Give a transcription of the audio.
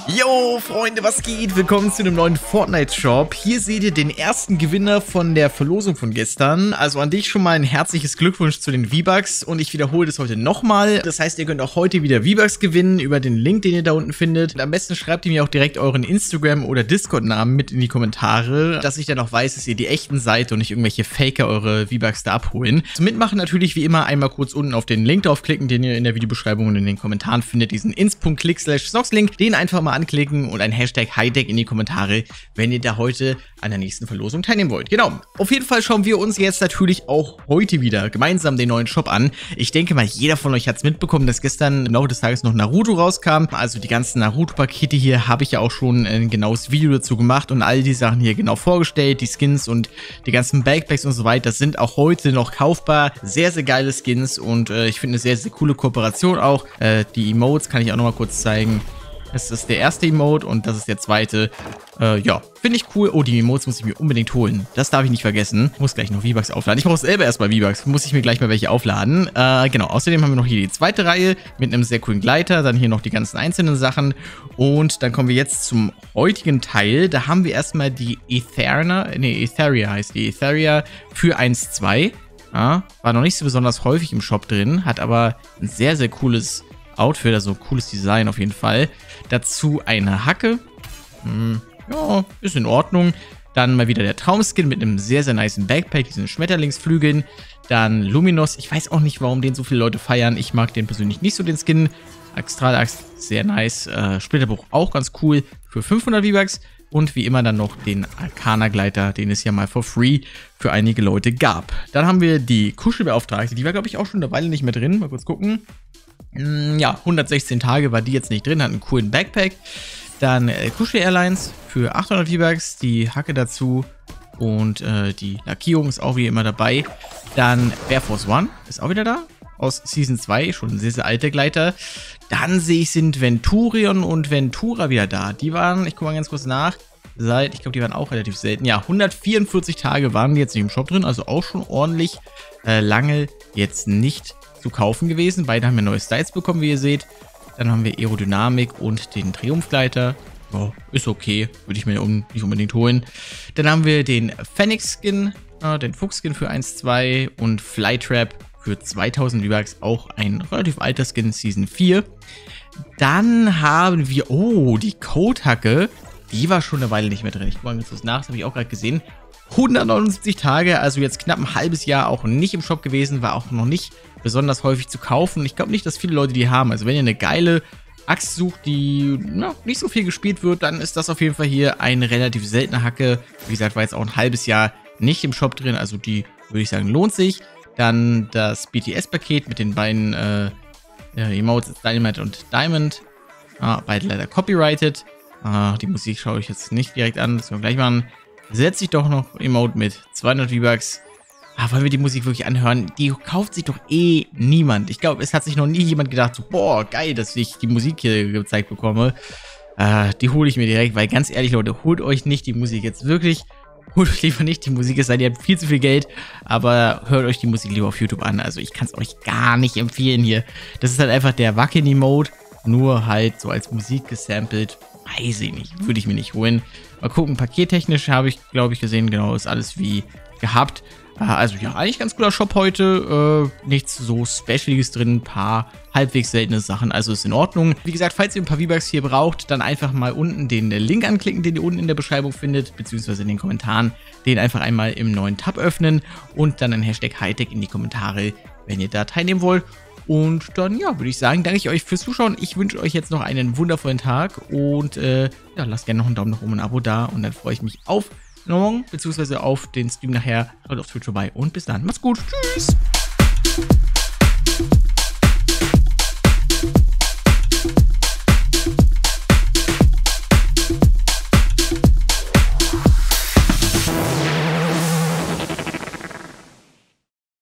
Yo, Freunde, was geht? Willkommen zu einem neuen Fortnite-Shop. Hier seht ihr den ersten Gewinner von der Verlosung von gestern. Also an dich schon mal ein herzliches Glückwunsch zu den V-Bucks. Und ich wiederhole das heute nochmal. Das heißt, ihr könnt auch heute wieder V-Bucks gewinnen über den Link, den ihr da unten findet. Und am besten schreibt ihr mir auch direkt euren Instagram- oder Discord-Namen mit in die Kommentare, dass ich dann auch weiß, dass ihr die echten seid und nicht irgendwelche Faker eure V-Bucks da abholen. Zum Mitmachen natürlich wie immer einmal kurz unten auf den Link draufklicken, den ihr in der Videobeschreibung und in den Kommentaren findet. Diesen ins.click/Snox-Link. Den einfach mal anklicken und ein Hashtag Highdeck in die Kommentare, wenn ihr da heute an der nächsten Verlosung teilnehmen wollt. Genau. Auf jeden Fall schauen wir uns jetzt natürlich auch heute wieder gemeinsam den neuen Shop an. Ich denke mal, jeder von euch hat es mitbekommen, dass gestern im Laufe des Tages noch Naruto rauskam. Also die ganzen Naruto-Pakete hier habe ich ja auch schon ein genaues Video dazu gemacht und all die Sachen hier genau vorgestellt. Die Skins und die ganzen Backpacks und so weiter sind auch heute noch kaufbar. Sehr, sehr geile Skins und ich finde eine sehr, sehr coole Kooperation auch. Die Emotes kann ich auch nochmal kurz zeigen. Das ist der erste Emote und das ist der zweite. Ja, finde ich cool. Oh, die Emotes muss ich mir unbedingt holen. Das darf ich nicht vergessen. Ich muss gleich noch V-Bucks aufladen. Ich brauche selber erstmal V-Bucks. Muss ich mir gleich mal welche aufladen. Genau, außerdem haben wir noch hier die zweite Reihe mit einem sehr coolen Gleiter. Dann hier noch die ganzen einzelnen Sachen. Und dann kommen wir jetzt zum heutigen Teil. Da haben wir erstmal die Etheria heißt die. Etheria für 1.2. Ja, war noch nicht so besonders häufig im Shop drin. Hat aber ein sehr, sehr cooles Outfit, also cooles Design auf jeden Fall. Dazu eine Hacke. Ja, ist in Ordnung. Dann mal wieder der Traumskin mit einem sehr, sehr nicen Backpack, diesen Schmetterlingsflügeln. Dann Luminos. Ich weiß auch nicht, warum den so viele Leute feiern. Ich mag den persönlich nicht so, den Skin. Astralax, sehr nice. Splitterbruch auch ganz cool für 500 V-Bucks. Und wie immer dann noch den Arcana-Gleiter, den es ja mal for free für einige Leute gab. Dann haben wir die Kuschelbeauftragte. Die war, glaube ich, auch schon eine Weile nicht mehr drin. Mal kurz gucken. Ja, 116 Tage war die jetzt nicht drin, hat einen coolen Backpack. Dann Kuschel Airlines für 800 V-Bucks, die Hacke dazu und die Lackierung ist auch wie immer dabei. Dann Air Force One ist auch wieder da, aus Season 2, schon ein sehr, sehr alter Gleiter. Dann sehe ich, sind Venturion und Ventura wieder da. Die waren, ich gucke mal ganz kurz nach, ich glaube, die waren auch relativ selten. Ja, 144 Tage waren die jetzt nicht im Shop drin, also auch schon ordentlich lange jetzt nicht zu kaufen gewesen. Beide haben wir neue Styles bekommen, wie ihr seht. Dann haben wir Aerodynamik und den Triumphgleiter. Oh, ist okay, würde ich mir nicht unbedingt holen. Dann haben wir den Phoenix-Skin, den Fuchs-Skin für 1.2 und Flytrap für 2000 V-Bucks, auch ein relativ alter Skin, Season 4. Dann haben wir, oh, die Code-Hacke. Die war schon eine Weile nicht mehr drin. Ich gucke mal ganz kurz nach, das habe ich auch gerade gesehen. 179 Tage, also jetzt knapp ein halbes Jahr auch nicht im Shop gewesen, war auch noch nicht besonders häufig zu kaufen. Ich glaube nicht, dass viele Leute die haben. Also wenn ihr eine geile Axt sucht, die nicht so viel gespielt wird, dann ist das auf jeden Fall hier eine relativ seltene Hacke. Wie gesagt, war jetzt auch ein halbes Jahr nicht im Shop drin, also die, würde ich sagen, lohnt sich. Dann das BTS-Paket mit den beiden Emotes, Dynamite und Diamond. Beide leider copyrighted. Die Musik schaue ich jetzt nicht direkt an, das können wir gleich machen. Setze ich doch noch Emote mit 200 V-Bucks. Wollen wir die Musik wirklich anhören? Die kauft sich doch eh niemand. Ich glaube, es hat sich noch nie jemand gedacht, so, boah, geil, dass ich die Musik hier gezeigt bekomme. Die hole ich mir direkt, weil ganz ehrlich, Leute, holt euch nicht die Musik jetzt wirklich. Holt euch lieber nicht die Musik, es sei denn, ihr habt viel zu viel Geld. Aber hört euch die Musik lieber auf YouTube an. Also ich kann es euch gar nicht empfehlen hier. Das ist halt einfach der Wacken-Emote, nur halt so als Musik gesampelt. Weiß ich nicht, würde ich mir nicht holen. Mal gucken, pakettechnisch habe ich, glaube ich, gesehen, genau, ist alles wie gehabt. Also ja, eigentlich ganz cooler Shop heute. Nichts so Specialiges drin, ein paar halbwegs seltene Sachen, also ist in Ordnung. Wie gesagt, falls ihr ein paar V-Bucks hier braucht, dann einfach mal unten den Link anklicken, den ihr unten in der Beschreibung findet, beziehungsweise in den Kommentaren. Den einfach einmal im neuen Tab öffnen und dann ein Hashtag Highdeck in die Kommentare, wenn ihr da teilnehmen wollt. Und dann, ja, würde ich sagen, danke ich euch fürs Zuschauen. Ich wünsche euch jetzt noch einen wundervollen Tag und ja, lasst gerne noch einen Daumen nach oben und ein Abo da und dann freue ich mich auf morgen, beziehungsweise auf den Stream nachher. Schaut auf Twitch vorbei und bis dann. Macht's gut. Tschüss.